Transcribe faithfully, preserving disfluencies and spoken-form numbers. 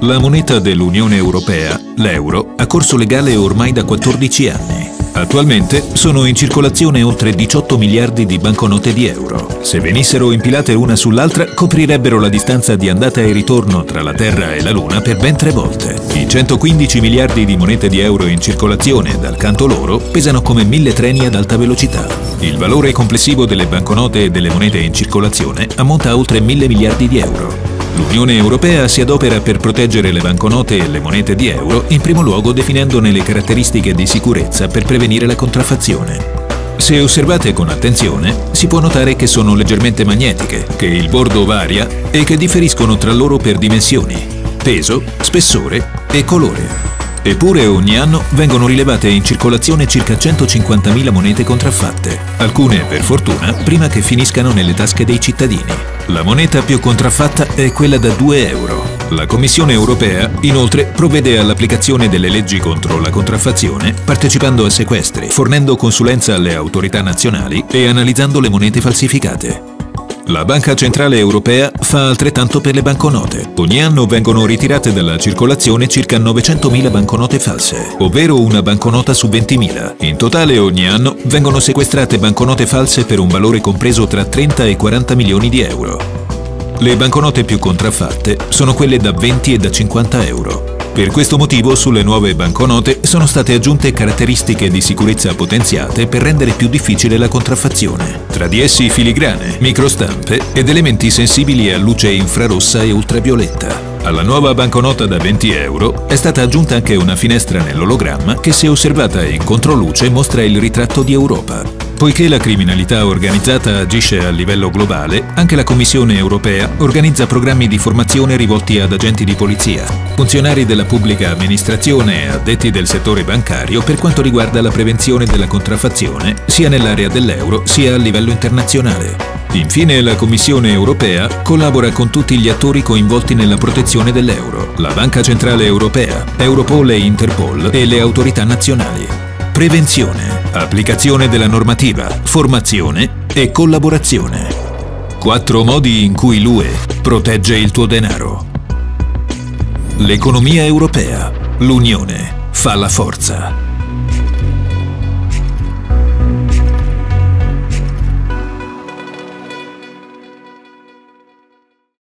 La moneta dell'Unione Europea, l'euro, ha corso legale ormai da quattordici anni. Attualmente sono in circolazione oltre diciotto miliardi di banconote di euro. Se venissero impilate una sull'altra, coprirebbero la distanza di andata e ritorno tra la Terra e la Luna per ben tre volte. I centoquindici miliardi di monete di euro in circolazione, dal canto loro, pesano come mille treni ad alta velocità. Il valore complessivo delle banconote e delle monete in circolazione ammonta a oltre mille miliardi di euro. L'Unione Europea si adopera per proteggere le banconote e le monete di euro, in primo luogo definendone le caratteristiche di sicurezza per prevenire la contraffazione. Se osservate con attenzione, si può notare che sono leggermente magnetiche, che il bordo varia e che differiscono tra loro per dimensioni, peso, spessore e colore. Eppure ogni anno vengono rilevate in circolazione circa centocinquantamila monete contraffatte, alcune per fortuna prima che finiscano nelle tasche dei cittadini. La moneta più contraffatta è quella da due euro. La Commissione Europea inoltre provvede all'applicazione delle leggi contro la contraffazione, partecipando a sequestri, fornendo consulenza alle autorità nazionali e analizzando le monete falsificate. La Banca Centrale Europea fa altrettanto per le banconote. Ogni anno vengono ritirate dalla circolazione circa novecentomila banconote false, ovvero una banconota su ventimila. In totale ogni anno vengono sequestrate banconote false per un valore compreso tra trenta e quaranta milioni di euro. Le banconote più contraffatte sono quelle da venti e da cinquanta euro. Per questo motivo sulle nuove banconote sono state aggiunte caratteristiche di sicurezza potenziate per rendere più difficile la contraffazione. Tra di essi filigrane, microstampe ed elementi sensibili a luce infrarossa e ultravioletta. Alla nuova banconota da venti euro è stata aggiunta anche una finestra nell'ologramma che, se osservata in controluce, mostra il ritratto di Europa. Poiché la criminalità organizzata agisce a livello globale, anche la Commissione Europea organizza programmi di formazione rivolti ad agenti di polizia, funzionari della pubblica amministrazione e addetti del settore bancario per quanto riguarda la prevenzione della contraffazione sia nell'area dell'euro sia a livello internazionale. Infine, la Commissione Europea collabora con tutti gli attori coinvolti nella protezione dell'euro, la Banca Centrale Europea, Europol e Interpol e le autorità nazionali. Prevenzione, applicazione della normativa, formazione e collaborazione. Quattro modi in cui l'U E protegge il tuo denaro. L'economia europea. L'Unione fa la forza.